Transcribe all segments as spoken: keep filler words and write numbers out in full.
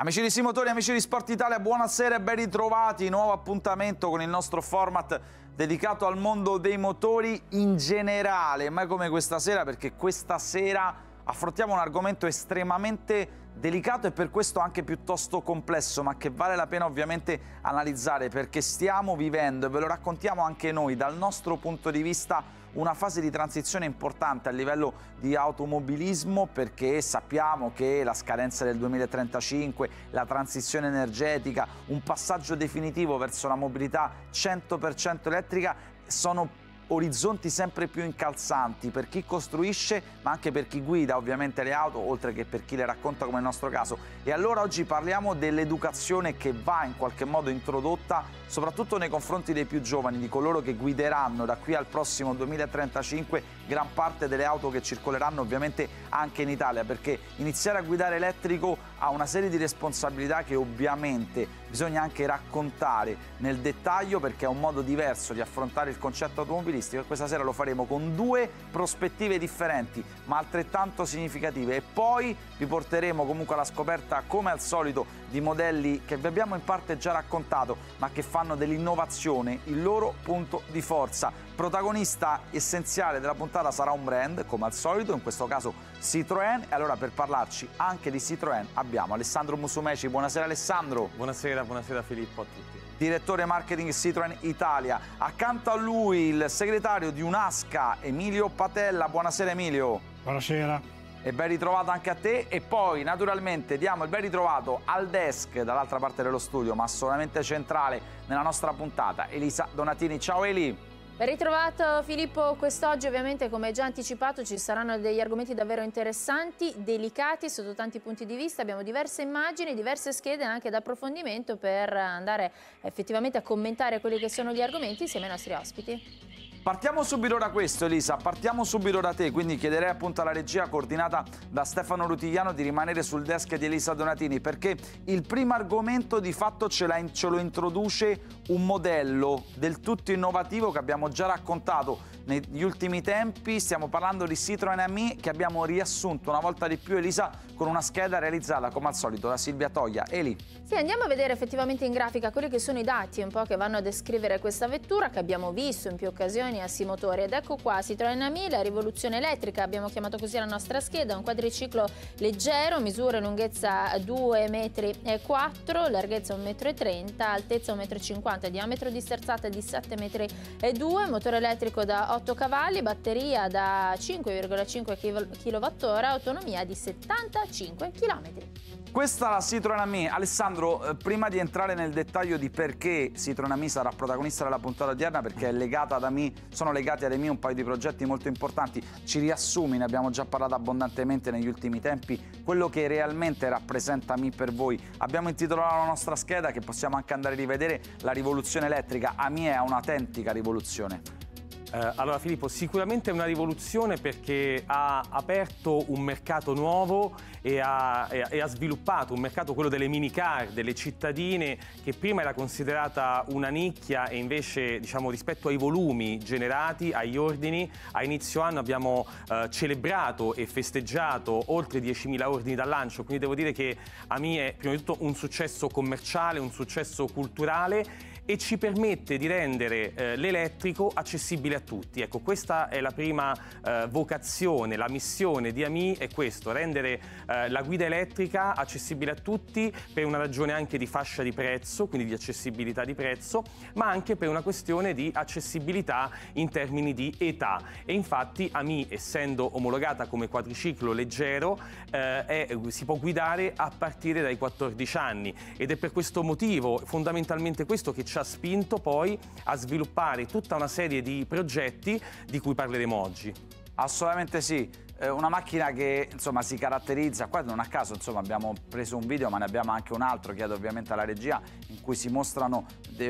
Amici di Simotori, amici di Sport Italia, buonasera e ben ritrovati. Nuovo appuntamento con il nostro format dedicato al mondo dei motori in generale, mai come questa sera, perché questa sera affrontiamo un argomento estremamente delicato e per questo anche piuttosto complesso, ma che vale la pena ovviamente analizzare, perché stiamo vivendo, e ve lo raccontiamo anche noi dal nostro punto di vista, una fase di transizione importante a livello di automobilismo, perché sappiamo che la scadenza del duemilatrentacinque, la transizione energetica, un passaggio definitivo verso la mobilità cento per cento elettrica sono orizzonti sempre più incalzanti per chi costruisce, ma anche per chi guida ovviamente le auto, oltre che per chi le racconta come nel nostro caso. E allora oggi parliamo dell'educazione che va in qualche modo introdotta soprattutto nei confronti dei più giovani, di coloro che guideranno da qui al prossimo duemilatrentacinque gran parte delle auto che circoleranno ovviamente anche in Italia, perché iniziare a guidare elettrico ha una serie di responsabilità che ovviamente bisogna anche raccontare nel dettaglio, perché è un modo diverso di affrontare il concetto automobilistico, e questa sera lo faremo con due prospettive differenti ma altrettanto significative, e poi vi porteremo comunque alla scoperta, come al solito, di modelli che vi abbiamo in parte già raccontato ma che fanno dell'innovazione il loro punto di forza. Protagonista essenziale della puntata sarà un brand, come al solito, in questo caso Citroën, e allora per parlarci anche di Citroën abbiamo Alessandro Musumeci. Buonasera Alessandro. Buonasera, buonasera Filippo a tutti. Direttore marketing Citroën Italia. Accanto a lui il segretario di Unasca, Emilio Patella. Buonasera Emilio. Buonasera. E ben ritrovato anche a te. E poi naturalmente diamo il ben ritrovato al desk dall'altra parte dello studio, ma assolutamente centrale nella nostra puntata, Elisa Donatini. Ciao Eli. Ben ritrovato Filippo. Quest'oggi ovviamente, come già anticipato, ci saranno degli argomenti davvero interessanti, delicati sotto tanti punti di vista. Abbiamo diverse immagini, diverse schede anche d'approfondimento per andare effettivamente a commentare quelli che sono gli argomenti insieme ai nostri ospiti. Partiamo subito da questo Elisa, partiamo subito da te, quindi chiederei appunto alla regia coordinata da Stefano Rutigliano di rimanere sul desk di Elisa Donatini, perché il primo argomento di fatto ce, la, ce lo introduce un modello del tutto innovativo che abbiamo già raccontato negli ultimi tempi. Stiamo parlando di Citroën Ami, che abbiamo riassunto una volta di più, Elisa, con una scheda realizzata come al solito da Silvia Toglia. Eli. Sì, andiamo a vedere effettivamente in grafica quelli che sono i dati un po' che vanno a descrivere questa vettura che abbiamo visto in più occasioni a Simotori. Ed ecco qua Citroën Ami, la rivoluzione elettrica, abbiamo chiamato così la nostra scheda, un quadriciclo leggero, misura e lunghezza due metri e quattro, larghezza un metro e trenta, altezza un metro e cinquanta, diametro di sterzata di sette metri e due, motore elettrico da otto cavalli, batteria da cinque virgola cinque chilowattora, autonomia di settantacinque chilometri. Questa è la Citroën Ami. Alessandro, eh, prima di entrare nel dettaglio di perché Citroën Ami sarà protagonista della puntata odierna, perché è legata ad Ami, sono legati ad Ami un paio di progetti molto importanti, ci riassumi, ne abbiamo già parlato abbondantemente negli ultimi tempi, quello che realmente rappresenta Ami per voi. Abbiamo intitolato la nostra scheda, che possiamo anche andare a rivedere, la rivoluzione elettrica. Ami è un'autentica rivoluzione. Eh, allora Filippo, sicuramente è una rivoluzione perché ha aperto un mercato nuovo e ha, e, e ha sviluppato un mercato, quello delle minicar, delle cittadine, che prima era considerata una nicchia, e invece, diciamo, rispetto ai volumi generati, agli ordini, a inizio anno abbiamo eh, celebrato e festeggiato oltre diecimila ordini dal lancio, quindi devo dire che Ami è prima di tutto un successo commerciale, un successo culturale, e ci permette di rendere eh, l'elettrico accessibile a tutti. Ecco, questa è la prima eh, vocazione, la missione di Ami è questo: rendere eh, la guida elettrica accessibile a tutti, per una ragione anche di fascia di prezzo, quindi di accessibilità di prezzo, ma anche per una questione di accessibilità in termini di età. E infatti Ami, essendo omologata come quadriciclo leggero, eh, è, si può guidare a partire dai quattordici anni, ed è per questo motivo, fondamentalmente questo, che ci ha spinto poi a sviluppare tutta una serie di progetti di cui parleremo oggi. Assolutamente sì. Una macchina che insomma si caratterizza, qua non a caso insomma abbiamo preso un video, ma ne abbiamo anche un altro, chiedo ovviamente alla regia, in cui si mostrano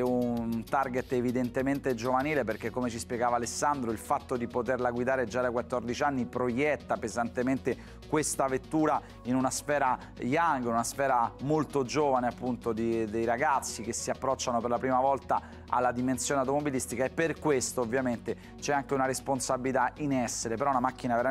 un target evidentemente giovanile, perché come ci spiegava Alessandro, il fatto di poterla guidare già da quattordici anni proietta pesantemente questa vettura in una sfera young, una sfera molto giovane appunto di, dei ragazzi che si approcciano per la prima volta alla dimensione automobilistica, e per questo ovviamente c'è anche una responsabilità in essere, però una macchina veramente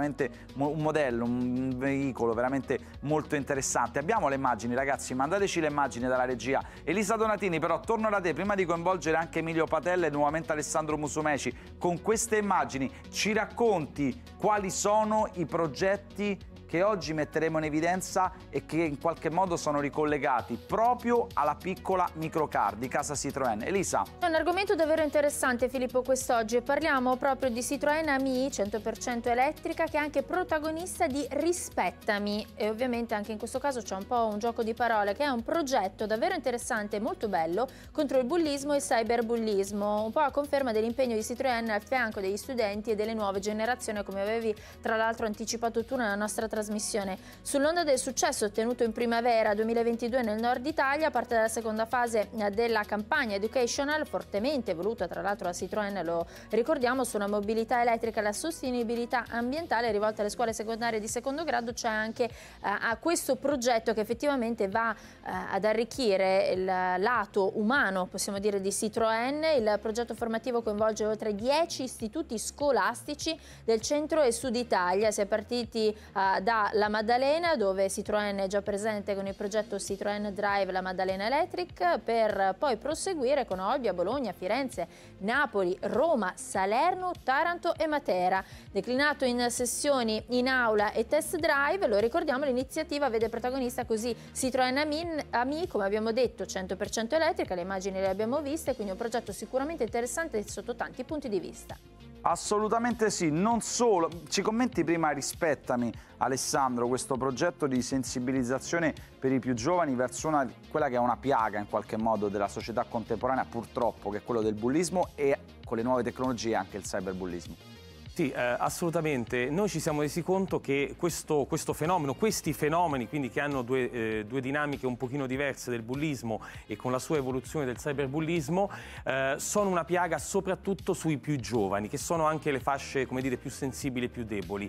un modello, un veicolo veramente molto interessante. Abbiamo le immagini, ragazzi, mandateci le immagini dalla regia. Elisa Donatini, però torno da te, prima di coinvolgere anche Emilio Patella e nuovamente Alessandro Musumeci, con queste immagini ci racconti quali sono i progetti che oggi metteremo in evidenza e che in qualche modo sono ricollegati proprio alla piccola microcar di casa Citroën. Elisa. È un argomento davvero interessante, Filippo, quest'oggi. Parliamo proprio di Citroën Ami cento per cento elettrica, che è anche protagonista di Rispettami, e ovviamente anche in questo caso c'è un po' un gioco di parole, che è un progetto davvero interessante e molto bello contro il bullismo e il cyberbullismo, un po' a conferma dell'impegno di Citroën al fianco degli studenti e delle nuove generazioni, come avevi tra l'altro anticipato tu nella nostra trasmissione. trasmissione. Sull'onda del successo ottenuto in primavera duemilaventidue nel nord Italia, parte dalla seconda fase della campagna educational, fortemente voluta tra l'altro da Citroën, lo ricordiamo, sulla mobilità elettrica e la sostenibilità ambientale rivolta alle scuole secondarie di secondo grado. C'è anche eh, a questo progetto che effettivamente va eh, ad arricchire il lato umano, possiamo dire, di Citroën. Il progetto formativo coinvolge oltre dieci istituti scolastici del centro e sud Italia. Si è partiti eh, dalla Maddalena, dove Citroën è già presente con il progetto Citroën Drive La Maddalena Electric, per poi proseguire con Olbia, Bologna, Firenze, Napoli, Roma, Salerno, Taranto e Matera. Declinato in sessioni in aula e test drive, lo ricordiamo, l'iniziativa vede protagonista così Citroën Ami, Ami, come abbiamo detto, cento per cento elettrica, le immagini le abbiamo viste, quindi un progetto sicuramente interessante sotto tanti punti di vista. Assolutamente sì, non solo. Ci commenti prima Rispettami, Alessandro, questo progetto di sensibilizzazione per i più giovani verso una, quella che è una piaga in qualche modo della società contemporanea, purtroppo, che è quello del bullismo, e con le nuove tecnologie anche il cyberbullismo. Sì, eh, assolutamente. Noi ci siamo resi conto che questo, questo fenomeno, questi fenomeni, quindi che hanno due, eh, due dinamiche un pochino diverse del bullismo e con la sua evoluzione del cyberbullismo, eh, sono una piaga soprattutto sui più giovani, che sono anche le fasce, come dire, più sensibili e più deboli.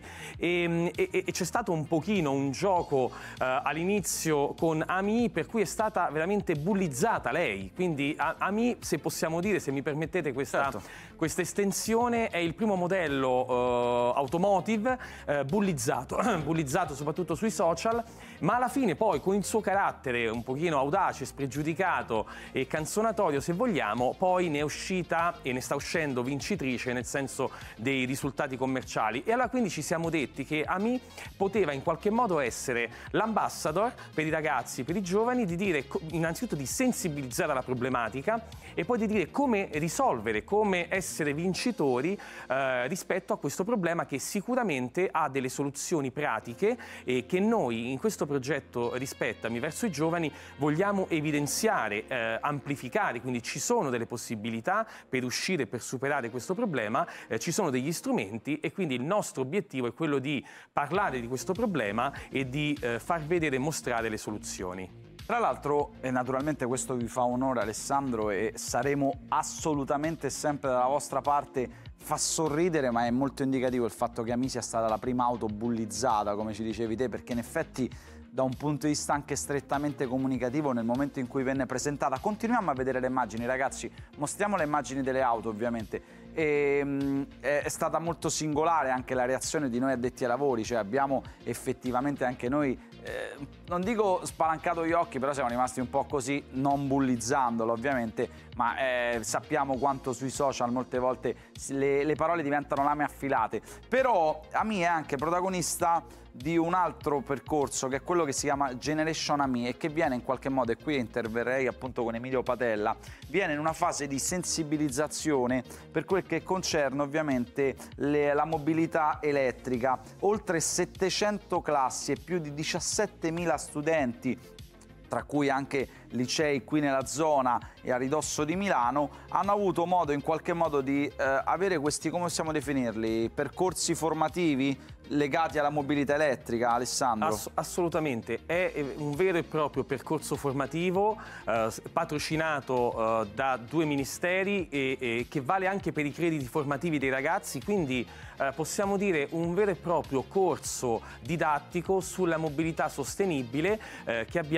E, e, e c'è stato un pochino un gioco eh, all'inizio con Ami, per cui è stata veramente bullizzata lei. Quindi Ami, se possiamo dire, se mi permettete questa, certo. questa estensione, è il primo modello Uh, automotive uh, bullizzato, bullizzato soprattutto sui social, ma alla fine poi con il suo carattere un pochino audace, spregiudicato e canzonatorio, se vogliamo, poi ne è uscita e ne sta uscendo vincitrice, nel senso dei risultati commerciali. E allora quindi ci siamo detti che Ami poteva in qualche modo essere l'ambassador per i ragazzi, per i giovani, di dire innanzitutto di sensibilizzare alla problematica e poi di dire come risolvere, come essere vincitori uh, rispetto a questo problema, che sicuramente ha delle soluzioni pratiche e che noi in questo progetto Rispettami verso i giovani vogliamo evidenziare, eh, amplificare. Quindi ci sono delle possibilità per uscire, per superare questo problema, eh, ci sono degli strumenti, e quindi il nostro obiettivo è quello di parlare di questo problema e di eh, far vedere e mostrare le soluzioni. Tra l'altro, e naturalmente questo vi fa onore, Alessandro, e saremo assolutamente sempre dalla vostra parte. Fa sorridere, ma è molto indicativo il fatto che Ami sia stata la prima auto bullizzata, come ci dicevi te, perché in effetti da un punto di vista anche strettamente comunicativo, nel momento in cui venne presentata, continuiamo a vedere le immagini, ragazzi, mostriamo le immagini delle auto ovviamente, e, mh, è stata molto singolare anche la reazione di noi addetti ai lavori, cioè abbiamo effettivamente anche noi, eh, non dico spalancato gli occhi, però siamo rimasti un po' così, non bullizzandolo ovviamente, ma eh, sappiamo quanto sui social molte volte le, le parole diventano lame affilate. Però Ami è anche protagonista di un altro percorso, che è quello che si chiama Generation Ami, e che viene in qualche modo, e qui interverrei appunto con Emilio Patella, viene in una fase di sensibilizzazione per quel che concerne ovviamente le, la mobilità elettrica. Oltre settecento classi e più di diciassettemila studenti, tra cui anche licei qui nella zona e a ridosso di Milano, hanno avuto modo in qualche modo di eh, avere questi, come possiamo definirli, percorsi formativi legati alla mobilità elettrica, Alessandro? Ass assolutamente, è un vero e proprio percorso formativo eh, patrocinato eh, da due ministeri e, e che vale anche per i crediti formativi dei ragazzi, quindi eh, possiamo dire un vero e proprio corso didattico sulla mobilità sostenibile eh, che abbiamo rivolto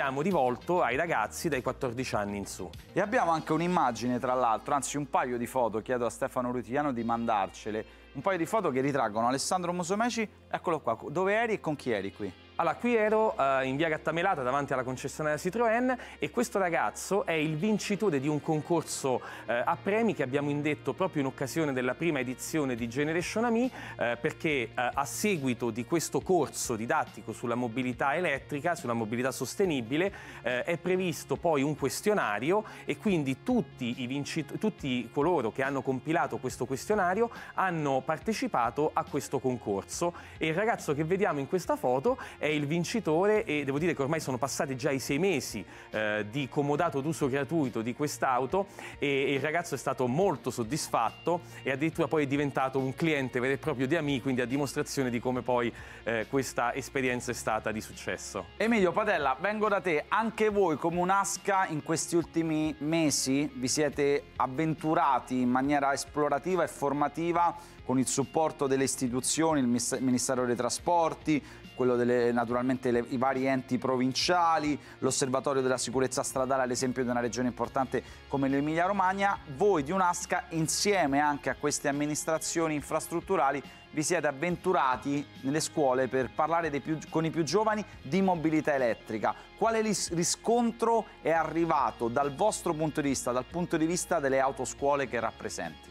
rivolto ai ragazzi dai quattordici anni in su. E abbiamo anche un'immagine, tra l'altro, anzi un paio di foto, chiedo a Stefano Rutigliano di mandarcele, un paio di foto che ritraggono Alessandro Musumeci. Eccolo qua, dove eri e con chi eri qui? Allora, qui ero uh, in via Gattamelata davanti alla concessionaria Citroën e questo ragazzo è il vincitore di un concorso uh, a premi che abbiamo indetto proprio in occasione della prima edizione di Generation AMI, uh, perché uh, a seguito di questo corso didattico sulla mobilità elettrica, sulla mobilità sostenibile, uh, è previsto poi un questionario e quindi tutti, i vincit- tutti coloro che hanno compilato questo questionario hanno partecipato a questo concorso e il ragazzo che vediamo in questa foto è il vincitore e devo dire che ormai sono passati già i sei mesi eh, di comodato d'uso gratuito di quest'auto e, e il ragazzo è stato molto soddisfatto e addirittura poi è diventato un cliente vero e proprio di AMI, quindi a dimostrazione di come poi eh, questa esperienza è stata di successo. Emilio Patella, vengo da te, anche voi come un'Asca in questi ultimi mesi vi siete avventurati in maniera esplorativa e formativa con il supporto delle istituzioni, il Ministero dei Trasporti, quello delle, naturalmente le, i vari enti provinciali, l'osservatorio della sicurezza stradale ad esempio di una regione importante come l'Emilia Romagna. Voi di un'Asca insieme anche a queste amministrazioni infrastrutturali vi siete avventurati nelle scuole per parlare dei più, con i più giovani di mobilità elettrica. Quale riscontro è arrivato dal vostro punto di vista, dal punto di vista delle autoscuole che rappresenti?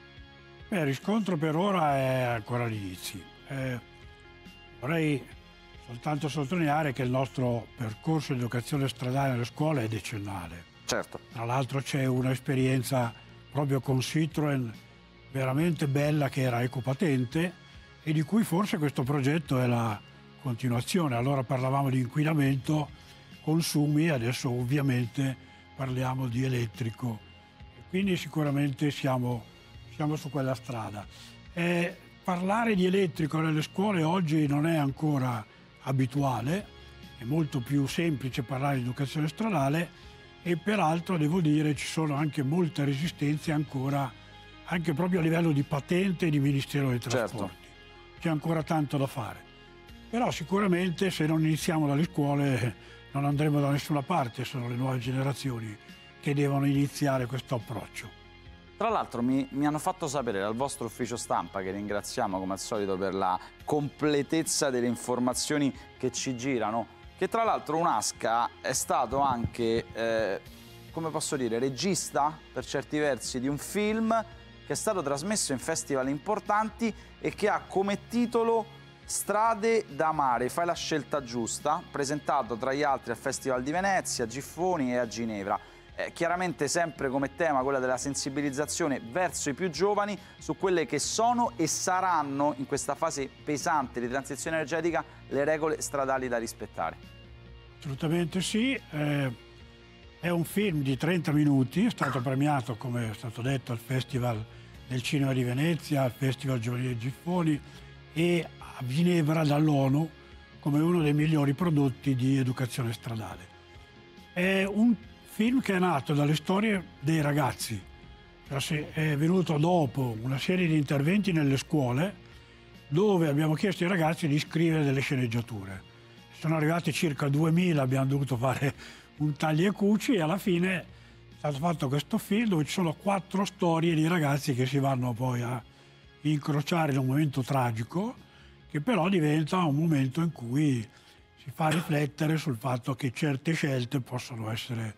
Beh, il riscontro per ora è ancora agli inizi. Eh, vorrei soltanto sottolineare che il nostro percorso di educazione stradale nelle scuole è decennale. Certo. Tra l'altro c'è un'esperienza proprio con Citroën veramente bella che era ecopatente e di cui forse questo progetto è la continuazione. Allora parlavamo di inquinamento, consumi, adesso ovviamente parliamo di elettrico. Quindi sicuramente siamo, siamo su quella strada. Eh, parlare di elettrico nelle scuole oggi non è ancora abituale, è molto più semplice parlare di educazione stradale e peraltro devo dire ci sono anche molte resistenze ancora anche proprio a livello di patente e di Ministero dei Trasporti. Certo. C'è ancora tanto da fare. Però sicuramente se non iniziamo dalle scuole non andremo da nessuna parte, sono le nuove generazioni che devono iniziare questo approccio. Tra l'altro mi, mi hanno fatto sapere dal vostro ufficio stampa, che ringraziamo come al solito per la completezza delle informazioni che ci girano, che tra l'altro un'Asca è stato anche, eh, come posso dire, regista per certi versi di un film che è stato trasmesso in festival importanti e che ha come titolo Strade da mare, fai la scelta giusta, presentato tra gli altri al Festival di Venezia, a Giffoni e a Ginevra. Eh, chiaramente sempre come tema quella della sensibilizzazione verso i più giovani su quelle che sono e saranno in questa fase pesante di transizione energetica le regole stradali da rispettare. Assolutamente sì. Eh... È un film di trenta minuti, è stato premiato, come è stato detto, al Festival del Cinema di Venezia, al Festival Giovanile Giffoni e a Ginevra dall'ONU come uno dei migliori prodotti di educazione stradale. È un film che è nato dalle storie dei ragazzi, è venuto dopo una serie di interventi nelle scuole dove abbiamo chiesto ai ragazzi di scrivere delle sceneggiature. Sono arrivati circa duemila, abbiamo dovuto fare un tagli e cuci e alla fine è stato fatto questo film dove ci sono quattro storie di ragazzi che si vanno poi a incrociare in un momento tragico che però diventa un momento in cui si fa riflettere sul fatto che certe scelte possono essere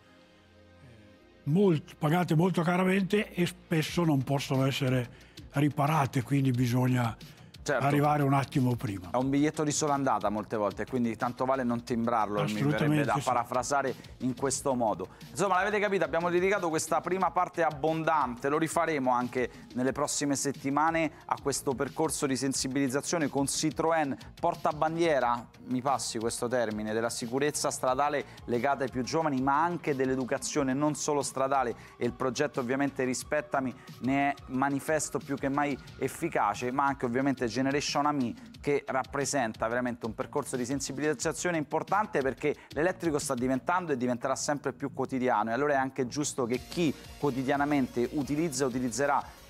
molto, pagate molto caramente e spesso non possono essere riparate, quindi bisogna Certo. arrivare un attimo prima. È un biglietto di sola andata molte volte, quindi tanto vale non timbrarlo, mi verrebbe da sì. parafrasare in questo modo. Insomma, l'avete capito, abbiamo dedicato questa prima parte abbondante, lo rifaremo anche nelle prossime settimane a questo percorso di sensibilizzazione con Citroën, portabandiera, mi passi questo termine, della sicurezza stradale legata ai più giovani, ma anche dell'educazione non solo stradale, e il progetto ovviamente Rispettami ne è manifesto più che mai efficace, ma anche ovviamente Generation AMI, che rappresenta veramente un percorso di sensibilizzazione importante, perché l'elettrico sta diventando e diventerà sempre più quotidiano, e allora è anche giusto che chi quotidianamente utilizza e utilizzerà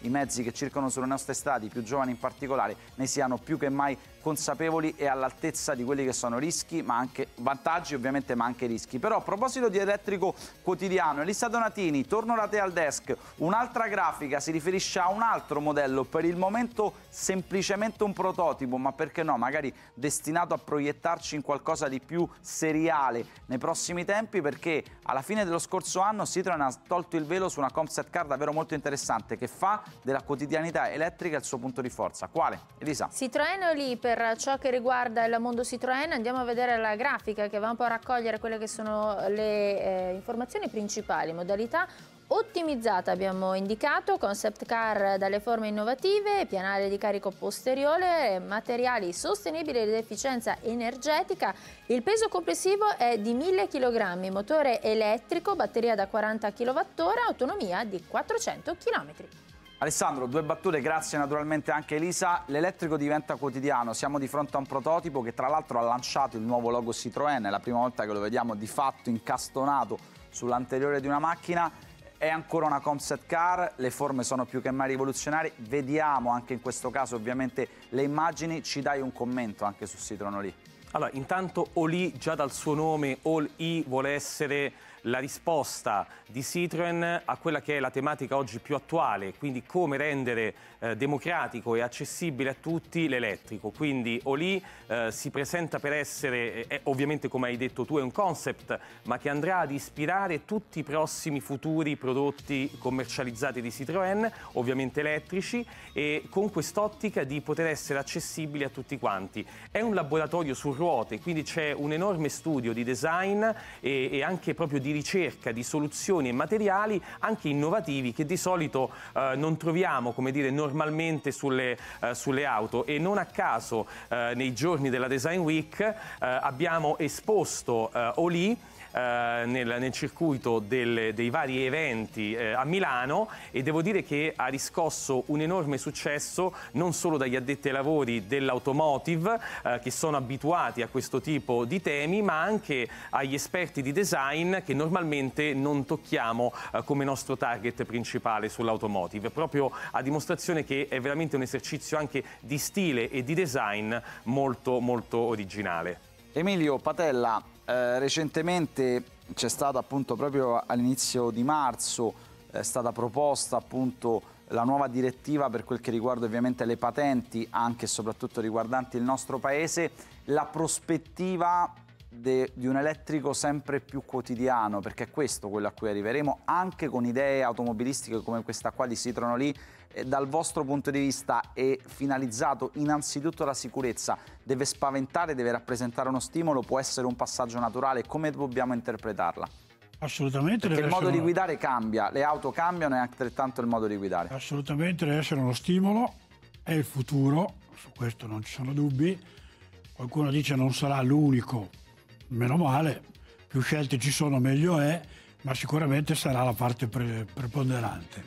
i mezzi che circolano sulle nostre strade, i più giovani in particolare, ne siano più che mai consapevoli e all'altezza di quelli che sono rischi, ma anche vantaggi ovviamente, ma anche rischi. Però a proposito di elettrico quotidiano, Elisa Donatini, torno da te al desk, un'altra grafica si riferisce a un altro modello, per il momento semplicemente un prototipo, ma perché no, magari destinato a proiettarci in qualcosa di più seriale nei prossimi tempi, perché alla fine dello scorso anno Citroen ha tolto il velo su una concept car davvero molto interessante che fa della quotidianità elettrica il suo punto di forza. Quale? Elisa? Citroen Oli, per ciò che riguarda il mondo Citroen, andiamo a vedere la grafica che va un po' a raccogliere quelle che sono le eh, informazioni principali. Modalità ottimizzata abbiamo indicato, concept car dalle forme innovative, pianale di carico posteriore, materiali sostenibili ed efficienza energetica. Il peso complessivo è di mille chilogrammi, motore elettrico, batteria da quaranta chilowattora, autonomia di quattrocento chilometri. Alessandro, due battute, grazie naturalmente anche Elisa. L'elettrico diventa quotidiano, siamo di fronte a un prototipo che tra l'altro ha lanciato il nuovo logo Citroen, è la prima volta che lo vediamo di fatto incastonato sull'anteriore di una macchina. È ancora una concept car, le forme sono più che mai rivoluzionarie, vediamo anche in questo caso ovviamente le immagini, ci dai un commento anche su Citroen Oli? Allora, intanto Oli, già dal suo nome, All-E vuole essere la risposta di Citroen a quella che è la tematica oggi più attuale, quindi come rendere eh, democratico e accessibile a tutti l'elettrico. Quindi Oli eh, si presenta per essere, eh, ovviamente come hai detto tu, è un concept, ma che andrà ad ispirare tutti i prossimi futuri prodotti commercializzati di Citroen, ovviamente elettrici, e con quest'ottica di poter essere accessibili a tutti quanti. È un laboratorio su ruote, quindi c'è un enorme studio di design e, e anche proprio di ricerca di soluzioni e materiali anche innovativi che di solito eh, non troviamo, come dire, normalmente sulle, eh, sulle auto, e non a caso eh, nei giorni della Design Week eh, abbiamo esposto eh, Oli Uh, nel, nel circuito del, dei vari eventi uh, a Milano, e devo dire che ha riscosso un enorme successo non solo dagli addetti ai lavori dell'automotive uh, che sono abituati a questo tipo di temi, ma anche agli esperti di design che normalmente non tocchiamo uh, come nostro target principale sull'automotive, proprio a dimostrazione che è veramente un esercizio anche di stile e di design molto molto originale. Emilio Patella, Eh, recentemente c'è stata appunto proprio all'inizio di marzo è stata proposta appunto la nuova direttiva per quel che riguarda ovviamente le patenti, anche e soprattutto riguardanti il nostro paese, la prospettiva de, di un elettrico sempre più quotidiano, perché è questo quello a cui arriveremo, anche con idee automobilistiche come questa qua di Citroen Oli. Dal vostro punto di vista è finalizzato innanzitutto alla sicurezza, deve spaventare, deve rappresentare uno stimolo, può essere un passaggio naturale, come dobbiamo interpretarla? Assolutamente. Perché deve il modo essere di guidare cambia, le auto cambiano e altrettanto il modo di guidare. Assolutamente deve essere uno stimolo, è il futuro, su questo non ci sono dubbi. Qualcuno dice non sarà l'unico, meno male, più scelte ci sono meglio è, ma sicuramente sarà la parte pre preponderante.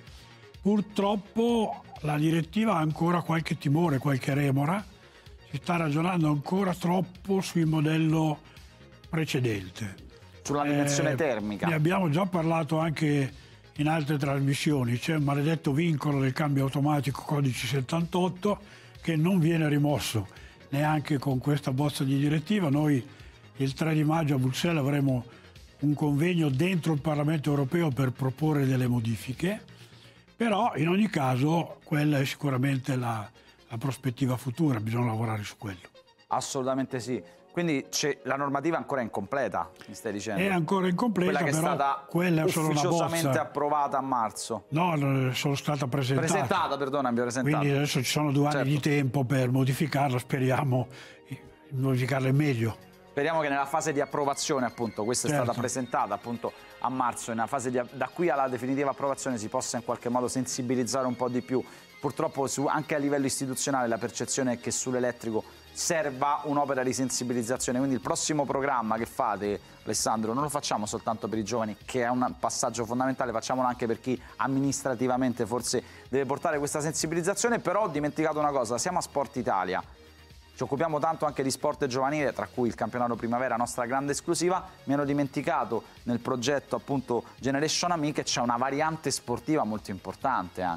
Purtroppo la direttiva ha ancora qualche timore, qualche remora, si sta ragionando ancora troppo sul modello precedente. Sulla dimensione eh, termica. Ne abbiamo già parlato anche in altre trasmissioni, c'è un maledetto vincolo del cambio automatico codice settantotto che non viene rimosso neanche con questa bozza di direttiva. Noi il tre di maggio a Bruxelles avremo un convegno dentro il Parlamento europeo per proporre delle modifiche. Però in ogni caso quella è sicuramente la, la prospettiva futura, bisogna lavorare su quello. Assolutamente sì. Quindi la normativa è ancora incompleta, mi stai dicendo? È ancora incompleta, quella che però è stata quella è solo una ufficiosamente bozza. Approvata a marzo. No, sono stata presentata. Presentata, perdona, abbiamo presentato. Quindi adesso ci sono due anni certo. di tempo per modificarla, speriamo di modificarla meglio. Speriamo che nella fase di approvazione, appunto, questa certo. è stata presentata appunto a marzo, nella fase di, da qui alla definitiva approvazione si possa in qualche modo sensibilizzare un po' di più. Purtroppo su, anche a livello istituzionale la percezione è che sull'elettrico serva un'opera di sensibilizzazione, quindi il prossimo programma che fate, Alessandro, non lo facciamo soltanto per i giovani, che è un passaggio fondamentale, facciamolo anche per chi amministrativamente forse deve portare questa sensibilizzazione. Però ho dimenticato una cosa, siamo a Sport Italia. Ci occupiamo tanto anche di sport giovanile, tra cui il campionato primavera, nostra grande esclusiva. Mi ero dimenticato nel progetto appunto Generation Amiche c'è una variante sportiva molto importante anche,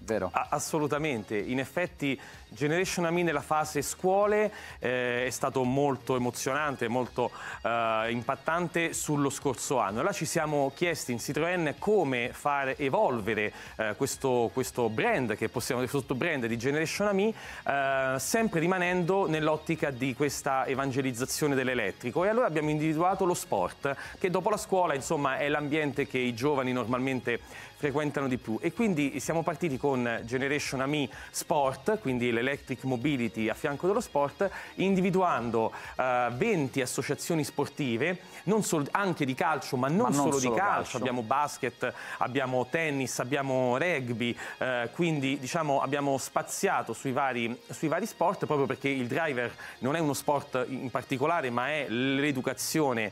vero? A assolutamente, in effetti Generation A M I nella fase scuole eh, è stato molto emozionante, molto eh, impattante sullo scorso anno. Allora ci siamo chiesti in Citroën come far evolvere eh, questo, questo brand, che possiamo dire sotto brand di Generation A M I, eh, sempre rimanendo nell'ottica di questa evangelizzazione dell'elettrico. E allora abbiamo individuato lo sport, che dopo la scuola insomma è l'ambiente che i giovani normalmente frequentano di più, e quindi siamo partiti con Generation A M I Sport, quindi l'Electric Mobility a fianco dello sport, individuando uh, venti associazioni sportive, non solo, anche di calcio, ma non, ma non solo, solo di calcio. calcio, abbiamo basket, abbiamo tennis, abbiamo rugby, uh, quindi diciamo abbiamo spaziato sui vari, sui vari sport, proprio perché il driver non è uno sport in particolare, ma è l'educazione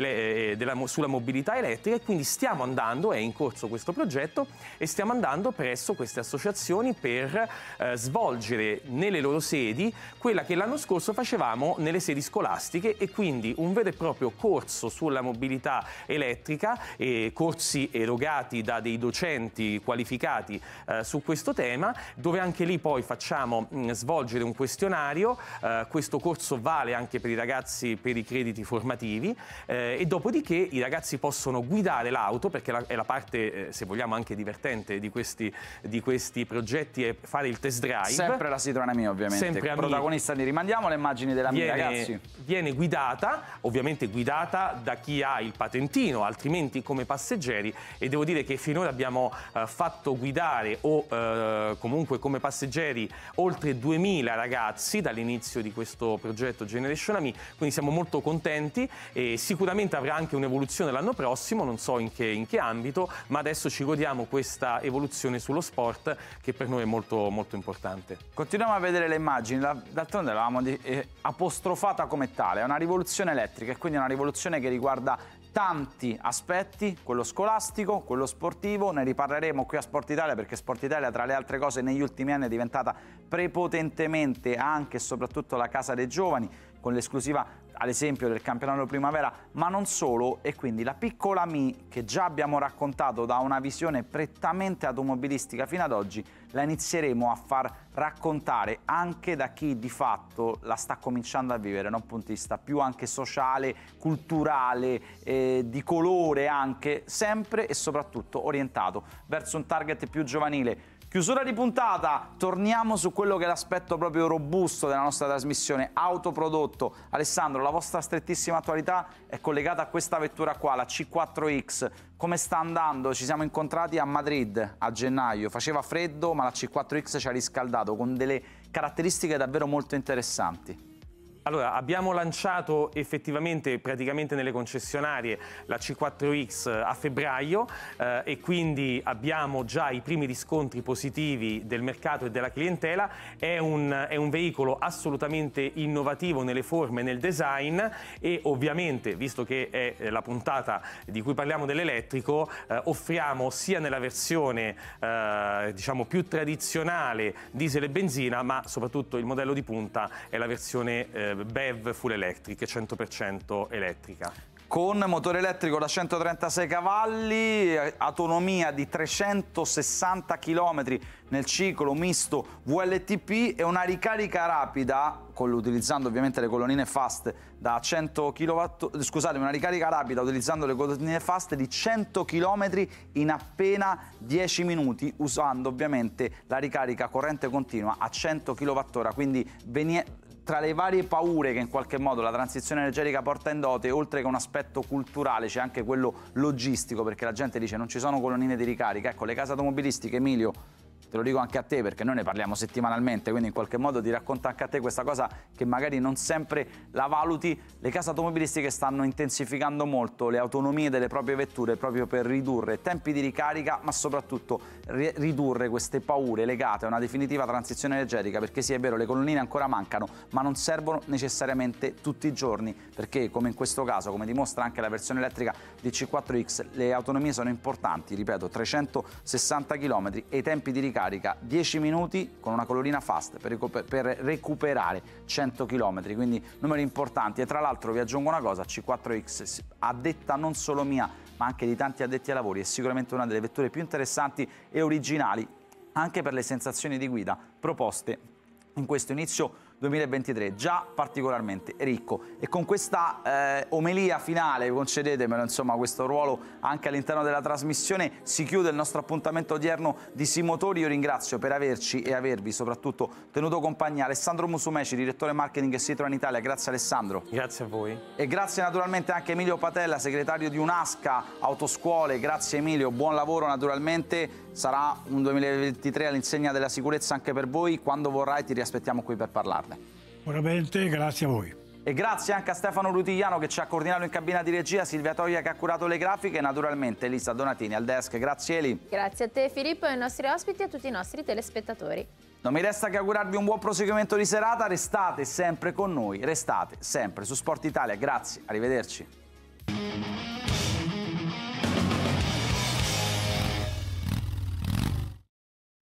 sulla mobilità elettrica, e quindi stiamo andando, è in corso questo progetto, e stiamo andando presso queste associazioni per eh, svolgere nelle loro sedi quella che l'anno scorso facevamo nelle sedi scolastiche, e quindi un vero e proprio corso sulla mobilità elettrica, e corsi erogati da dei docenti qualificati eh, su questo tema, dove anche lì poi facciamo mh, svolgere un questionario. Eh, questo corso vale anche per i ragazzi per i crediti formativi, eh, e dopodiché i ragazzi possono guidare l'auto, perché la, è la parte, eh, se vogliamo, anche divertente di questi, di questi progetti, è fare il test drive. Sempre la Citroën A M I, ovviamente. Sempre A M I. Protagonista di rimandiamo le immagini della mia, viene, ragazzi. Viene guidata, ovviamente guidata da chi ha il patentino, altrimenti come passeggeri, e devo dire che finora abbiamo uh, fatto guidare o uh, comunque come passeggeri oltre duemila ragazzi dall'inizio di questo progetto Generation A M I, quindi siamo molto contenti, e sicuramente avrà anche un'evoluzione l'anno prossimo, non so in che, in che ambito, ma adesso ci godiamo questa evoluzione sullo sport, che per noi è molto, molto importante. Continuiamo a vedere le immagini, d'altronde l'avevamo eh, apostrofata come tale, è una rivoluzione elettrica, e quindi è una rivoluzione che riguarda tanti aspetti, quello scolastico, quello sportivo. Ne riparleremo qui a Sport Italia, perché Sport Italia, tra le altre cose, negli ultimi anni è diventata prepotentemente anche e soprattutto la casa dei giovani, con l'esclusiva ad esempio del campionato primavera, ma non solo. E quindi la piccola A M I, che già abbiamo raccontato da una visione prettamente automobilistica fino ad oggi, la inizieremo a far raccontare anche da chi di fatto la sta cominciando a vivere da un punto di vista più anche sociale, culturale, eh, di colore anche, sempre e soprattutto orientato verso un target più giovanile. Chiusura di puntata, torniamo su quello che è l'aspetto proprio robusto della nostra trasmissione, autoprodotto. Alessandro, la vostra strettissima attualità è collegata a questa vettura qua, la C quattro X. Come sta andando? Ci siamo incontrati a Madrid a gennaio, faceva freddo, ma la C quattro X ci ha riscaldato con delle caratteristiche davvero molto interessanti. Allora, abbiamo lanciato effettivamente praticamente nelle concessionarie la C quattro X a febbraio, eh, e quindi abbiamo già i primi riscontri positivi del mercato e della clientela. È un, è un veicolo assolutamente innovativo nelle forme e nel design, e ovviamente, visto che è la puntata di cui parliamo dell'elettrico, eh, offriamo sia nella versione eh, diciamo più tradizionale diesel e benzina, ma soprattutto il modello di punta è la versione eh, B E V full electric, cento per cento elettrica. Con motore elettrico da centotrentasei cavalli, autonomia di trecentosessanta chilometri nel ciclo misto V L T P, e una ricarica rapida, con, utilizzando ovviamente le colonnine fast da cento chilowatt, scusate, una ricarica rapida utilizzando le colonnine fast di cento chilometri in appena dieci minuti, usando ovviamente la ricarica corrente continua a cento chilowattora, quindi venie tra le varie paure che in qualche modo la transizione energetica porta in dote, oltre che un aspetto culturale, c'è anche quello logistico, perché la gente dice non ci sono colonnine di ricarica. Ecco, le case automobilistiche, Emilio, te lo dico anche a te perché noi ne parliamo settimanalmente, quindi in qualche modo ti racconto anche a te questa cosa che magari non sempre la valuti. Le case automobilistiche stanno intensificando molto le autonomie delle proprie vetture, proprio per ridurre tempi di ricarica, ma soprattutto ridurre queste paure legate a una definitiva transizione energetica, perché sì, è vero, le colonnine ancora mancano, ma non servono necessariamente tutti i giorni, perché come in questo caso, come dimostra anche la versione elettrica di C quattro X, le autonomie sono importanti, ripeto, trecentosessanta chilometri, e i tempi di ricarica dieci minuti con una colonnina fast per, recuper per recuperare cento chilometri, quindi numeri importanti. E tra l'altro vi aggiungo una cosa, C quattro X, a detta non solo mia ma anche di tanti addetti ai lavori, è sicuramente una delle vetture più interessanti e originali anche per le sensazioni di guida proposte in questo inizio duemilaventitré, già particolarmente ricco. E con questa eh, omelia finale, concedetemelo, insomma, questo ruolo anche all'interno della trasmissione, si chiude il nostro appuntamento odierno di Simotori. Io ringrazio per averci e avervi soprattutto tenuto compagnia Alessandro Musumeci, direttore marketing Citroen Italia. Grazie Alessandro. Grazie a voi. E grazie naturalmente anche a Emilio Patella, segretario di UNASCA Autoscuole. Grazie Emilio, buon lavoro naturalmente. Sarà un duemilaventitré all'insegna della sicurezza anche per voi. Quando vorrai ti riaspettiamo qui per parlarne. Sicuramente, grazie a voi. E grazie anche a Stefano Rutigliano che ci ha coordinato in cabina di regia, Silvia Toia che ha curato le grafiche e naturalmente Elisa Donatini al desk. Grazie Eli. Grazie a te Filippo e ai nostri ospiti e a tutti i nostri telespettatori. Non mi resta che augurarvi un buon proseguimento di serata. Restate sempre con noi, restate sempre su Sport Italia. Grazie, arrivederci.